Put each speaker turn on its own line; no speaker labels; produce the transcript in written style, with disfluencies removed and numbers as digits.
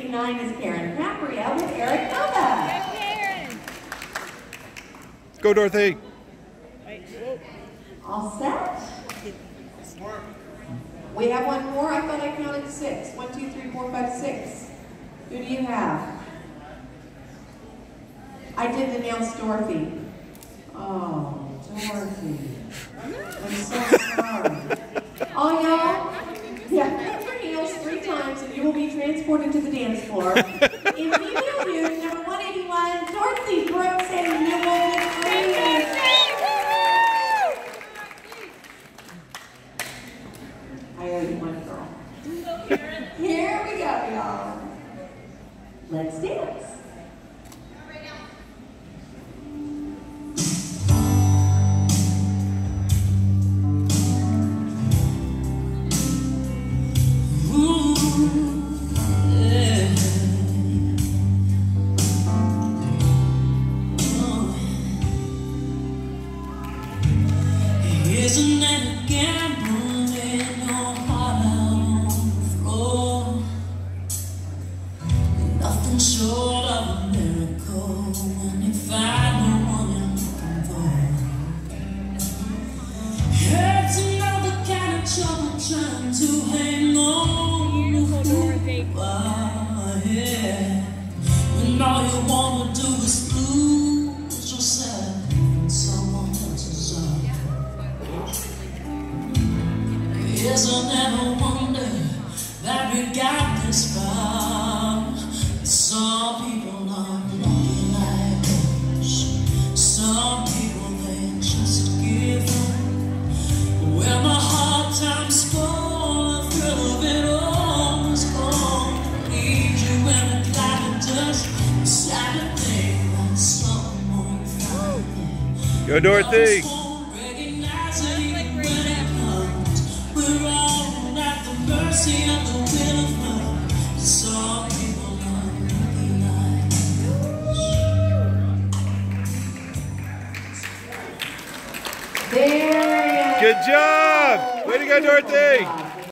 39 is Karen Capria with Eric Nova.
Go, Dorothy.
All set? We have one more. I thought I counted 6. 1, 2, 3, 4, 5, 6. Who do you have? I didn't announce Dorothy. Oh, Dorothy. I'm so sorry. Oh, y'all. Yeah, lift your heels 3 times and you will be transported to the dance floor. In female youth, number 181, Dorthy Brooks and Newell DeFreest. I owe you one, girl. Here we go, y'all. Let's dance.
Isn't that a gamble with your heart out on the floor? Nothing short of a miracle when you find the one you're looking for. It's another kind of trouble trying to hang on. Yeah. When all you wanna do is lose yourself in someone else's arms. Isn't that a wonder that we got this far? Some people are lucky like us. Some people they just give up. When the hard times fall, the thrill of it all is gone. Leave you in a cloud of dust. Sad to think that someone found it.
Go, Dorothy.
Mercy of the will of love. Some people are looking like
There.
Good job. Way to go, Dorothy.